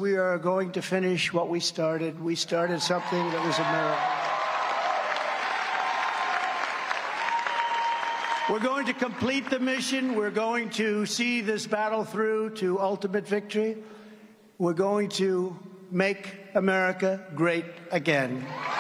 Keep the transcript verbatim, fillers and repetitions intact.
We are going to finish what we started. We started something that was a miracle. We're going to complete the mission. We're going to see this battle through to ultimate victory. We're going to make America great again.